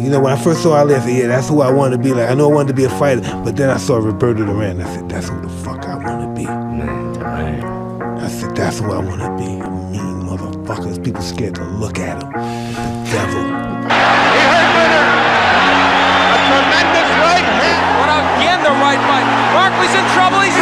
You know, when I first saw Ali, I said, yeah, that's who I wanted to be like. I know I wanted to be a fighter, but then I saw Roberto Durán. I said, that's who the fuck I want to be. Man. I said, that's who I want to be. A mean motherfuckers. People scared to look at him. The devil. He has winner. A tremendous right hand. But again, the right fight. Barkley's in trouble. He's